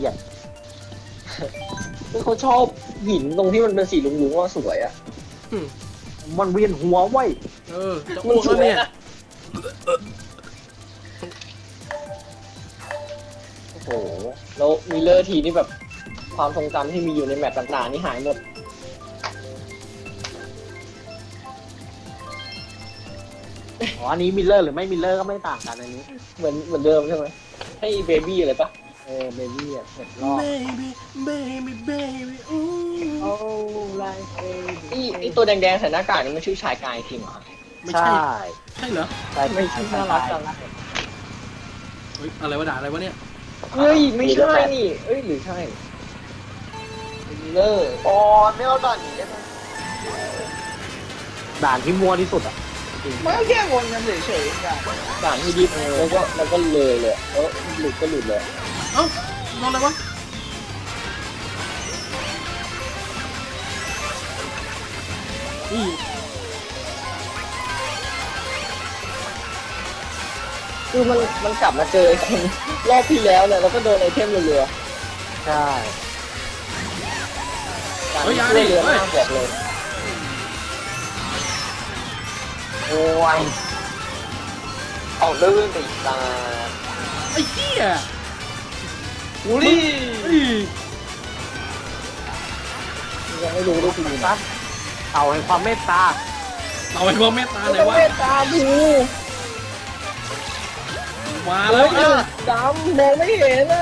ยดคือเขาชอบหินตรงที่มันเป็นสีลุงๆว่าสวยอ่ะมันเวียนหัวไว้จะอ้วกแล้วเนี่ยโอ้โหแล้วมิลเลอร์ทีนี่แบบความทรงจำที่มีอยู่ในแมตช์ต่างๆนี่หายหมดอ๋ออันนี้มิลเลอร์หรือไม่มิลเลอร์ก็ไม่ต่างกันอันนี้เหมือนเดิมใช่ไหมให้เบบี้อะไรปะเบบี้อ่ะเสร็จรอบโอ้ไลฟ์ไอตัวแดงๆใส่หน้ากากนี่มันชื่อชายกายทีมเหรอไม่ใช่ใช่เหรอไม่ใช่น่ารักจังเฮ้ยอะไรวะด่าอะไรวะเนี่ยเฮ้ยไม่ใช่นี่เอ้ยหรือใช่เลอร์อ๋อไม่เอาด่านนี้ได้ไหมด่านที่มัวที่สุดอ่ะไม่แค่วนกันเฉยๆกันด่านที่ดิฟแล้วก็เลยหลุดก็หลุดเลยเอ้าโดนอะไรวะนี่คือมันกลับมาเจอไอ้คนรอบที่แล้วเนี่ยแล้วก็โดนไอเทมเรือใช่การช่วยเรือมากบอกเลยโอ้ยเอาลื่นไปตาไอ้เหี้ยบูลลี่ยังไม่รู้ด้วยทีนี้นะเต่าแห่งความเมตตาเอาไอ้พวกเมตตาไหนวะเมตตาดูมาแล้วดำมองไม่เห็นนะ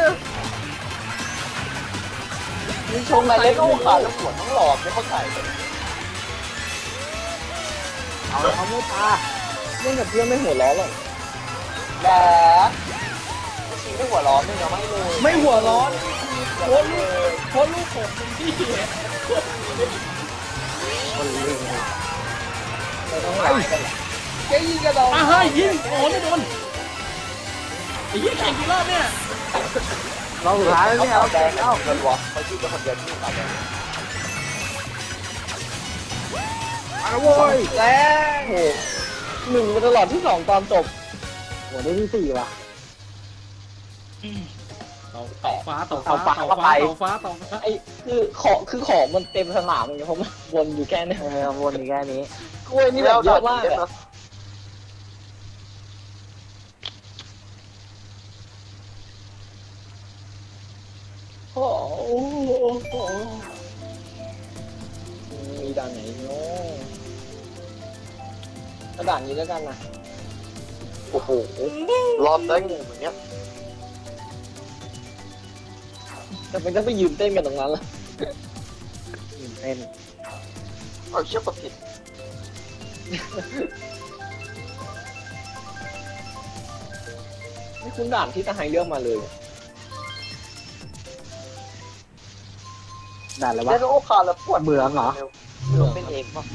มีชมอะไรเล่นโอ้ขาแล้วปวดทั้งหลอดไม่เข้าใจเอาความเมตตาเล่นกับเพื่อนไม่หัวร้อนหรอกแต่ชีไม่หัวร้อนเลยนะไม่หัวร้อนโคตรลูกผมเป็นที่คนเล่นไม่ต้องไล่กันแกยิงกระโดดเฮ้ยยิงโอ้ไม่โดนไอ้ยิงแข่งกี่รอบเนี่ยเราสุดท้ายแล้วเนี่ยเราแดงแล้วเงินวะเขาชื่อเป็นคนเดียวที่ตายแล้วมาโว้ยแรงโหหนึ่งมาตลอดที่สองตอนจบโหได้ที่สี่ว่ะต่อฟ้าไอ้คือของมันเต็มสนามเลยเพราะมันวนอยู่แค่นี้วนอยู่แค่นี้กล้วยนี่แบบเยอะมากโอ้โหมีด่านไหนเนาะกระดานนี้แล้วกันนะโอ้โหรอบได้งูเหมือนเนี้ยแต่มันก็ไปยืนเต้นกันตรงนั้นล่ะยืนเต้นเอาเชือกกดผิดไม่คุ้นด่านที่ทหารเลือกมาเลยด่านอะไรวะเล่นโอ้ขาแล้วปวดเบื่อเหรอเป็นเองป่ะ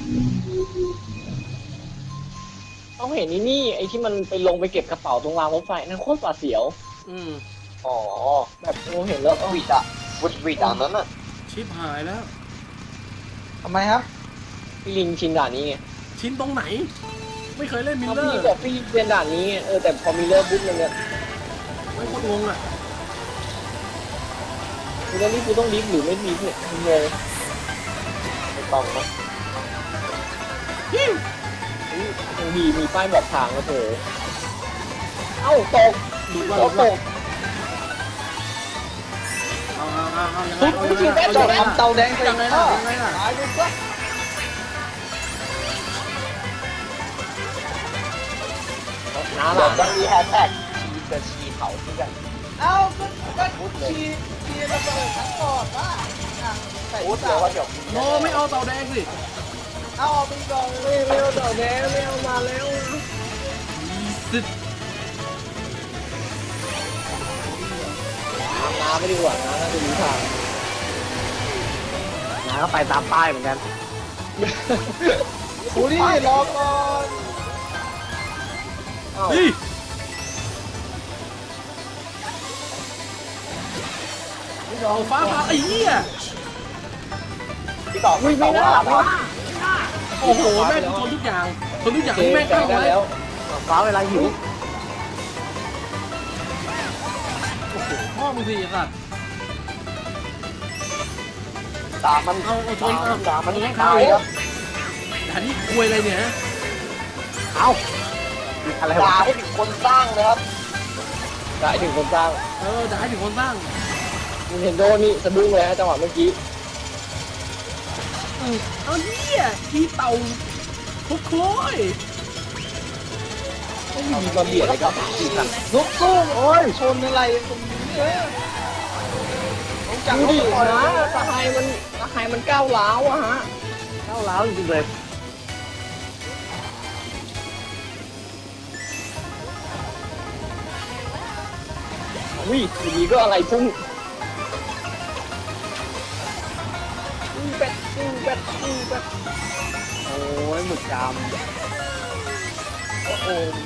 ต้องเห็นนี่ไอ้ที่มันไปลงไปเก็บกระเป๋าตรงรางรถไฟนั่นโคตรหวาดเสียวอ๋อแบบเราเห็นแล้ววิดอะวิดอันนั้นอะชิปหายแล้วทำไมครับพี่ลิงชินด่านนี้ไงชินตรงไหนไม่เคยเล่นมิลเลอร์พี่บอกพี่เรียนด่านนี้แต่พอมิลเลอร์ปุ๊บเนี่ยไม่โคตรงงอ่ะมิลเลอร์นี่กูต้องดิฟหรือไม่ดิฟเนี่ยงงไม่ต้องนะมีป้ายบอกทางก็เถอะเอ้าตกตกทุกทีแม่จอดทำเตาแดงไปยังไงล่ะตายดูซะน้าหล่ะมันมีแฮชแท็กชีกับชีเขาที่กันเอ้าก็ชีระเบิดทั้งหมดว่าพูดเลยว่าเดี๋ยวโนไม่เอาเตาแดงสิเอาไปก่อนไม่เอาเตาแดงไม่เอามาแล้วน้าไม่ดีกว่าน้าน่าจะรู้ทางน้าก็ไปตามป้ายเหมือนกันคุณนี่รอก่อนฟ้าไอ้เหี้ยที่ต่อไม่ได้โอ้โหแม่งทนทุกอย่างแม่งเข้าไว้ฟ้าเวลาหิวโอ้โหพ่อมึงสิสัตว์ตามมันเอาชนเอาตามมันเอาตายครับด่านนี้ควยอะไรเนี่ยฮะเอาอะไรด่าวะให้ถึงคนสร้างเลยครับด่าให้ถึงคนสร้างด่าให้ถึงคนสร้าง Nintendo นี่สะดุ้งเลยฮะจังหวะเมื่อกี้เอาเนี่ยทีเต่าทุกโค้ยไม่มีมาเบียดเลยครับอีกครับลุกสู้โอ้ยชนอะไรตรงนี้เนี่ยต้องจับดูดิก่อนนะนะตาไฮมันก้าวร้าวอะฮะเข้าล้าวจริงๆเลยวิ่งดีก็อะไรพุ่งเป็ดเป็ดโอ้ยหมึกดโอ้โห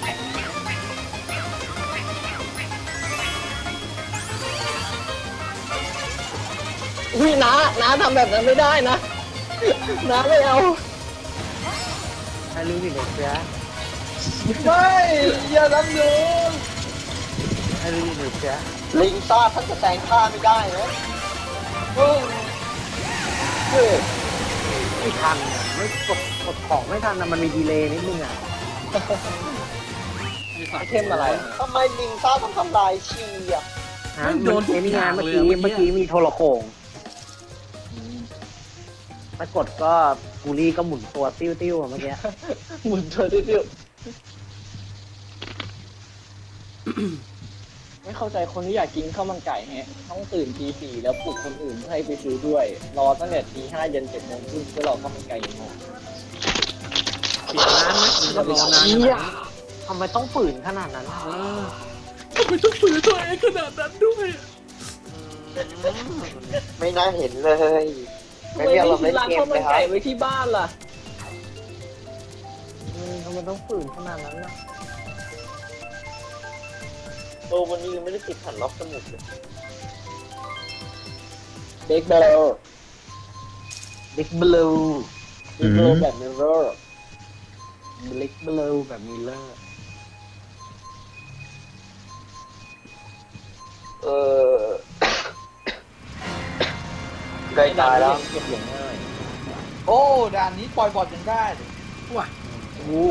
อุ้ยน้าทำแบบนั้นไม่ได้นะน้าไม่เอาำให้ลิงก์หนึ่งเสียไม่อย่าทำอยู่ให้ลิงก์หนึ่งเสียลิงซ่าท่านจะแซงข้าไม่ได้นะโอ้เฮ้ยไม่ทันอะไม่กดของไม่ทันนะมันมีดีเลย์นิดนึงอ่ะไอ้สัตว์เทมอะไรทำไมลิงซ่าต้องทำลายชีอ่ะฮะมันไอ้นี่ไงเมื่อกี้มีโทรโขงถ้ากดก็กูรี่ก็หมุนตัวติ้วๆอะเมื่อกี้หมุนเธอดิ้วไม่เข้าใจคนที่อยากกินข้าวมันไก่แฮะต้องตื่นตี 4แล้วปลุกคนอื่นให้ไปซื้อด้วย รอตั้งแต่ตี 5เย็น7 โมงครึ่งเพื่อรอข้าวมันไก่อย่างเงี้ยปิดร้านไหมหรือจะรอนานเชี่ยทำไมต้องฝืนขนาดนั้นทำไมต้องฝืนตัวเองขนาดนั้นด้วยไม่น่าเห็นเลยไม่มีอารมณ์เล่นเกมเลยครับไว้ที่บ้านล่ะทำไมต้องฝืนขนาดนั้นนะโตวันนี้ยังไม่ได้ติดแผ่นล็อกสมุดเลยเด็กเบลบิ๊กบลูเด็กเบลแบบมิเรอร์บิ๊กบลูแบบมิลเลอร์เออใกล้ตายแล้วเก็บอย่างง่ายโอ้ด่านนี้ปล่อยบอดยังได้ว่ะอู้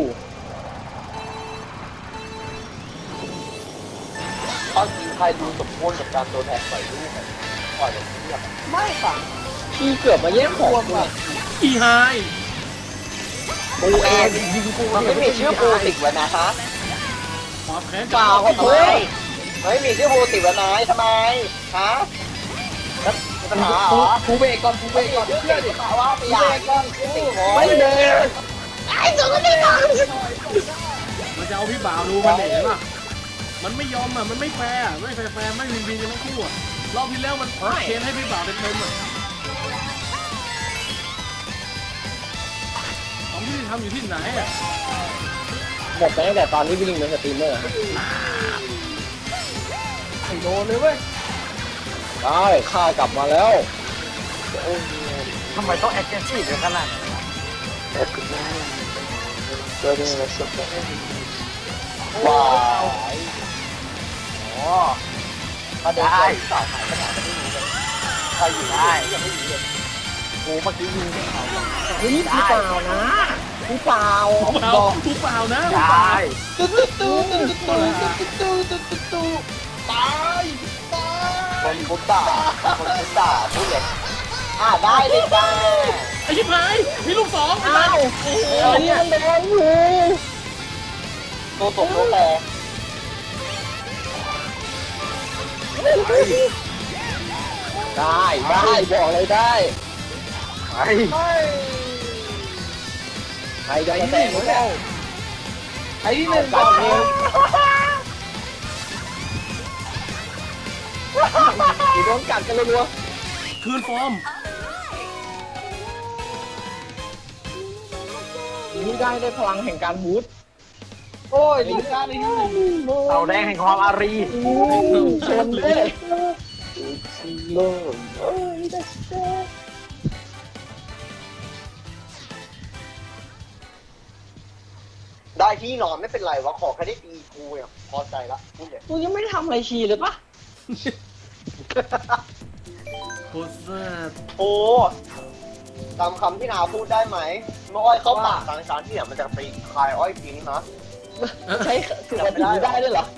ตอนนี้ใครดูสมควรกับการโดนแทงใส่ลูกปล่อยแบบนี้ไม่ป่ะพี่เกือบมาแย่งของกูอีไฮปูเองยิงกูมันไม่มีชื่อปูติดไว้นะฮะความแค้นเปล่าทำไมไม่มีชื่อปูติดไว้นายทำไมฮะปัญหาเหรอกูเบรกก่อนกูเบรกก่อนเชื่เชื่ออดิดิว่าไปกูอย่าเบรกก่อนติดหมอไม่เดินไอ้ตัวนี้ก่อนมันจะเอาพี่บ่าวดูมันเห็นป่ะมันไม่ยอมอ่ะมันไม่แฟร์ไม่แฟร์ไม่วินวินกันทั้งคู่อ่ะรอบที่แล้วมันเคนให้พี่บ่าวเต็มๆอ่ะของที่ทำอยู่ที่ไหนอ่ะหมดไปตั้งแต่ตอนนี้พี่ลิงเป็นสตรีมเมอร์ไอ้โดนเลยเว้ยได้ข้ากลับมาแล้วทำไมต้องแอคทีฟขนาดนั้นเจอได้แล้วสุดว้าวอ๋อมาได้สาวหายขนาดนี้เลยใครอยู่ได้ยังไม่อยู่เลยกูเมื่อกี้ยิงให้เขาเฮ้ยพี่เปล่านะพี่เปล่าทุกเปล่านะได้ตุ๊ดตุ๊ดตุ๊ดตุ๊ดตุ๊ดตุ๊ดตุ๊ดตุ๊ดตุ๊ดตุ๊ดตายตายคนพุทธาคนพุทธาพูดเลยได้เลยจ้าไอ้ชิบหายมีลูกสองอ้าวนี่มันแดงอยู่ตัวตกตัวแตกได้บอกเลยได้ไอ้ไม่ใครจะมาแตกไม่ได้ไอ้ที่หนึ่งกัก่ดอนเอเองงโดนกัดกันเลยนัวคืนฟอร์มนี่ได้พลังแห่งการบูทโอ้ยลิงซ่าในที่หนึ่งเต่าแดงแห่งความอารีชนเลยได้ที่นอนไม่เป็นไรวะขอแค่ได้ตีกูเนี่ยพอใจละพูดอย่างกูยังไม่ทำอะไรชีเลยปะโคตรแซ่บโอ้จำคำที่นาพูดได้ไหมเมื่ออ้อยเข้าปากทางช้างที่เนี่ยมันจะไปคายอ้อยทิ้งนะใช้คือแบบนี้ได้ด้วยเหรอ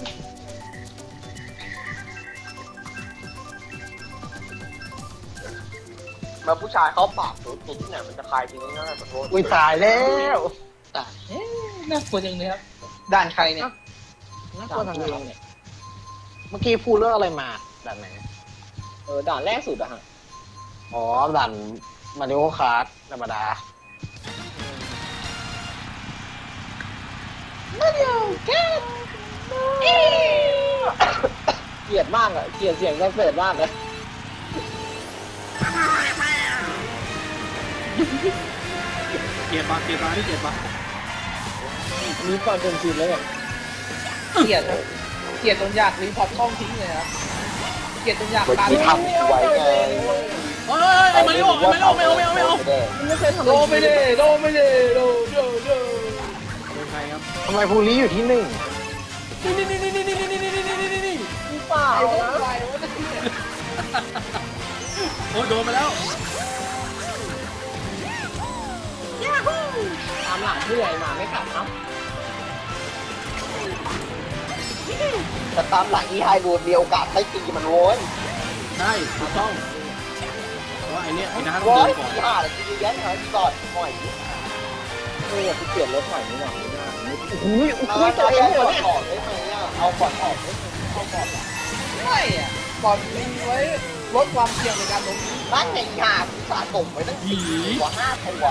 เมื่อผู้ชายเข้าปากตัวที่เนี่ยมันจะคายทิ้งง่ายๆขอโทษอุ้ยตายแล้วตายน่ากลัวจังเลยครับด่านใครเนี่ยน่ากลัวทางเราเนี่ยเมื่อกี้พูดเรื่องอะไรมาด่านไหนด่านแรกสุดอะฮะอ๋อด่านมาริโอคาร์ดธรรมดาเกลียดมากอะเกลียดเสียงคอนเสิร์ตมากเลยเกียร์ปะที่เกียร์ปะมีความเป็นจริงแล้วแบบเกลียดครับเกลียดจนอยากรีพอร์ตกล้องทิ้งเลยครับเกลียดจนอยากเมื่อตัดกี้ทำไว้ไงเฮ้ยไอ้มาริโอไม่เอาไม่เคยทำโดไม่ได้โดไม่ได้โดเป็นใครครับทำไมภูริอยู่ที่หนึ่งนี่เปล่าเอานะอะไรวะเนี่ยโอ้โดนไปแล้วตามหลังเพื่อนมาไม่กลับครับแต่ตามหลังอีไฮรูดมีโอกาสได้ตีมันโว้ยใช่ถูกต้องเพราะไอ้เนี่ยไอ้นะต้องโว้เดิยนก่อนอีห่าเลยตีแย้มหายก่อนหน่อยที่เปลี่ยนรถใหม่นี่หว่าไม่ได้อุ้ยเอาอุ้ยตัตัว วเอเอง งก่เหรออน เนี่ยออกได้ไหมอ่ะเอาก่อนออกได้ไหมเอาก่อนไม่อะบอลมีไว้ลดความเสี่ยงในการล้มนั่นไงอีห่าสาตกไว้ตั้ง4 ตัว 5 ตัว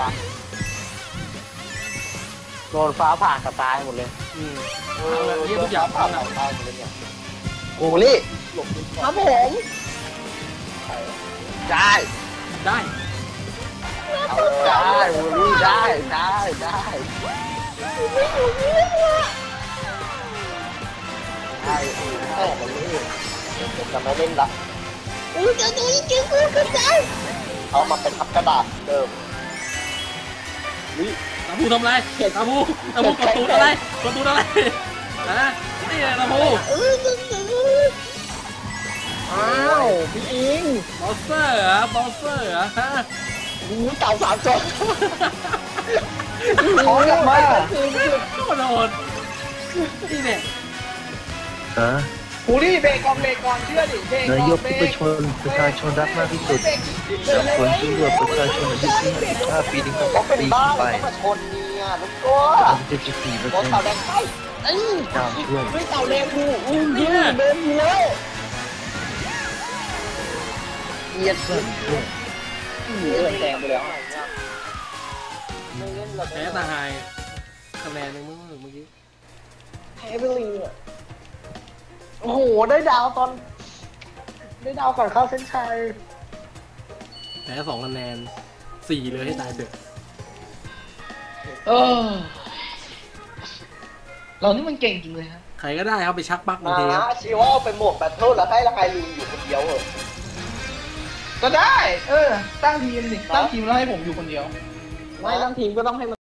โดนฟ้าผ่ากระตายหมดเลยทุกอย่างผ่าพังเผาตายหมดเลยเนี่ยภูริหลบครับผมได้ได้เอาได้ภูริได้ได้ได้ได้แต่มันไม่จะไม่เล่นละอุ้ยจะดูจริงๆคือใจเอามาเป็นทับกระดาษเดิมตาพูทำไรตาพูกดตูดอะไรนะนี่ตาพูอ้าวพี่อิงบอสเซอร์ฮะฮะเต่าสามจบขอกลับมาโดนนี่เนี่ยหูรี่เบรกก่อนเชื่อดิเบรกก่อนนายกเบรที่ประกชนประชาชนรักมากที่สุดจากผลสำรวจประชาชนอายุ45ปีถึงก็เป็น 60ปีบ้าขึ้นไปต้องมาชนเนี่ยลูกตัว 74% รถเต่าแดงไปเจ้าช่วยไม่เต่าแดงกูอุ้ยพี่เดินอยู่แล้วเกียดเพื่อนช่วยเดินแดงไปแล้วไม่เล่นเราแพ้ตาหายคะแนนนึงเมื่อกี้แพ้ไปเลยอ่ะโอ้โหได้ดาวตอน ได้ดาวก่อนเข้าเส้นชัยแพ้2 คะแนน 4เลยให้ตายเถอะเออเรานี่มันเก่งจริงเลยฮะใครก็ได้ครับไปชักปักบางทีครับชีว่าเอาไปหมวกแบทเทิลแล้วให้ละใครลืมอยู่คนเดียวเหรอก็ได้ ตั้งทีมสิตั้งทีมแล้วให้ผมอยู่คนเดียวไม่ทั้งทีมก็ต้องให้